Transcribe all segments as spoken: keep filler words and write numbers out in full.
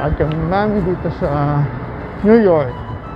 Lakad kami mami dito sa New York.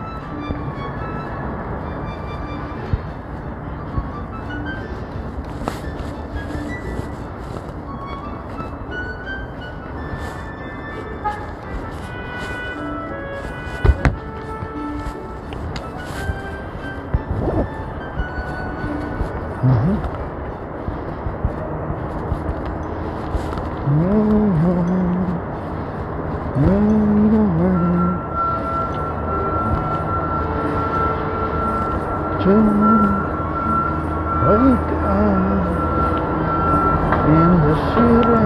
Wake up in the city.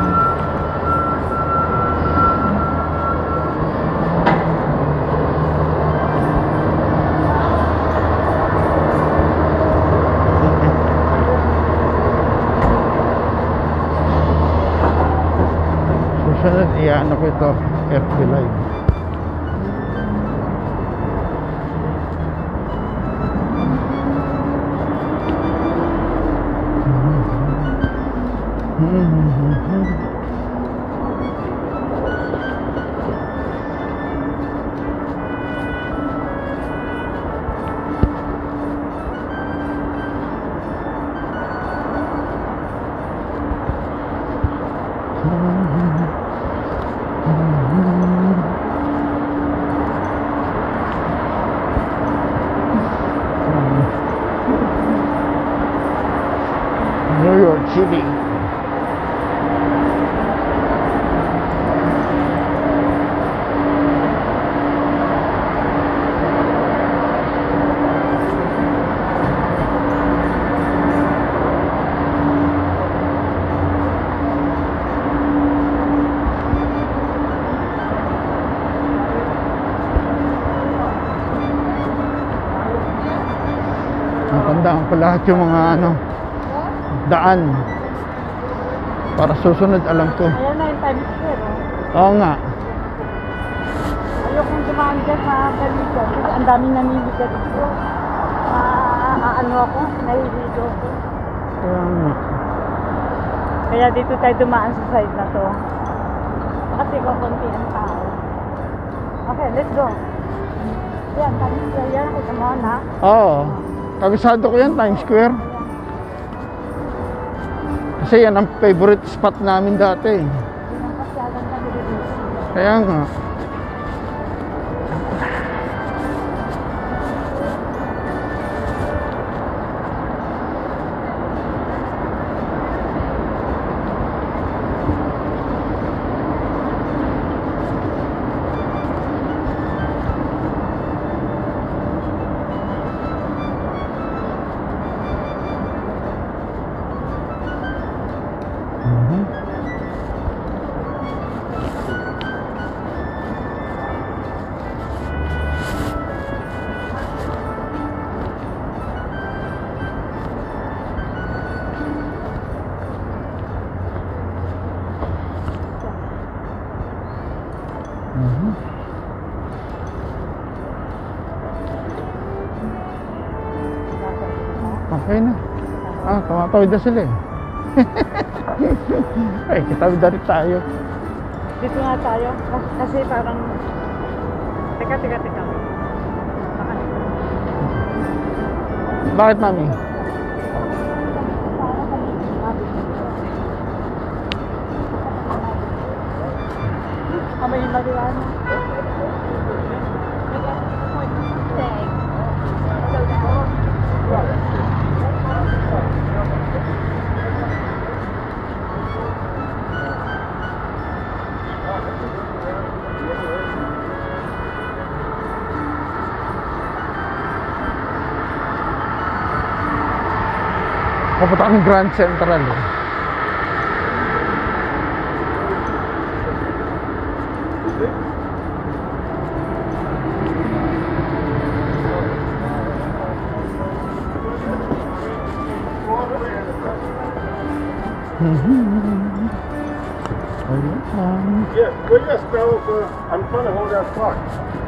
Susunod, iyan ako ito, F B Live. New York City. Natandaan ko lahat yung mga ano daan para susunod, alam ko. Ayan na yung Times Square, oh. Oo nga. Ayokong dumaan dyan sa Galicia kasi ang daming namimigay dito. Ah, ano ako, nahihilo ako. Kaya nga. Kaya dito tayo dumaan sa side na to. Kasi kukunti ang tao. Okay, let's go. Yan, Times Square yan. Kita mo na. Oo. Kabisado ko yan, Times Square. Kasi yan ang favorite spot namin dati. Kaya nga. Okay na. Ah, tumatawid na sila eh. Ay, kitawid na rin tayo. Dito nga tayo. Kasi parang... Teka, teka, teka. Bakit, mami? Kamay yung mariwana. Papunta kami Grand Central eh. Yes, well, yes, fellas, uh, I'm trying to hold that clock.